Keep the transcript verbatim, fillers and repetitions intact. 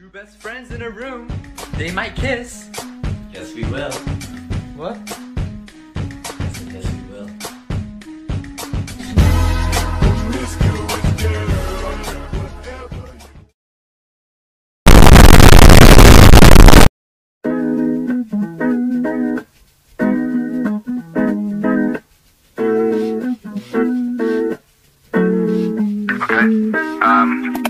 Two best friends in a room. They might kiss. Yes, we will. What? Yes, yes, we will. Okay. Um.